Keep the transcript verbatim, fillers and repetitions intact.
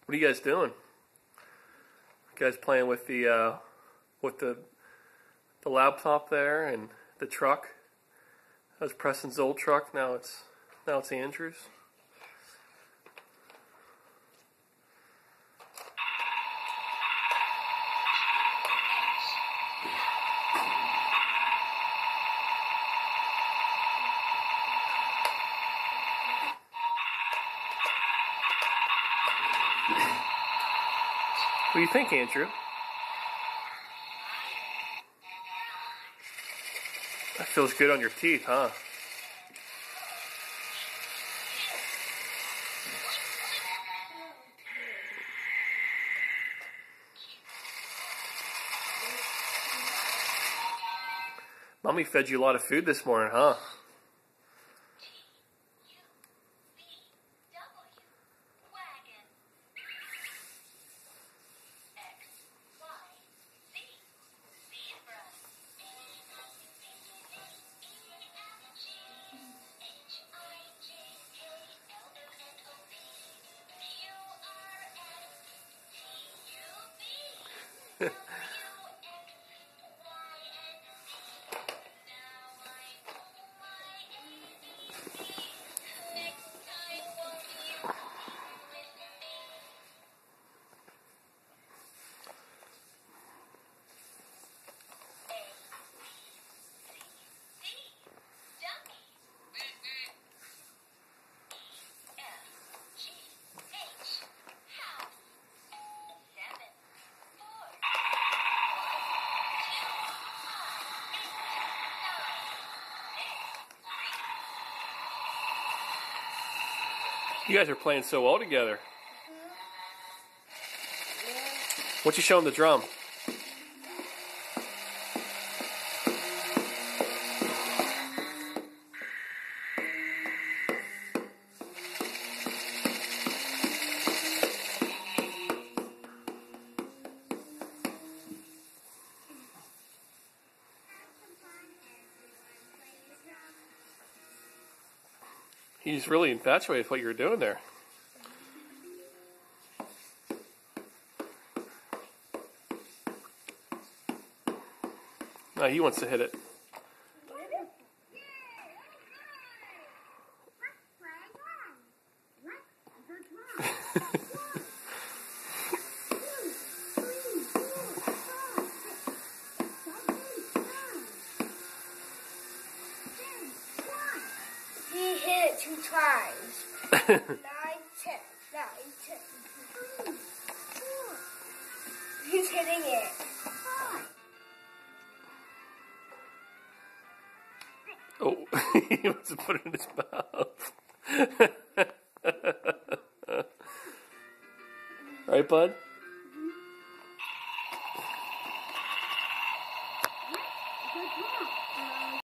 What are you guys doing? You guys playing with the uh, with the the laptop there and the truck? That was Preston's old truck. Now it's now it's Andrew's. What do you think, Andrew? That feels good on your teeth, huh? Mommy fed you a lot of food this morning, huh? You guys are playing so well together. Why don't you show him the drum? He's really infatuated with what you're doing there. No, he wants to hit it. Two times. Nine, ten. Nine, ten. He's hitting it. Oh, he wants to put it in his mouth. Right, bud?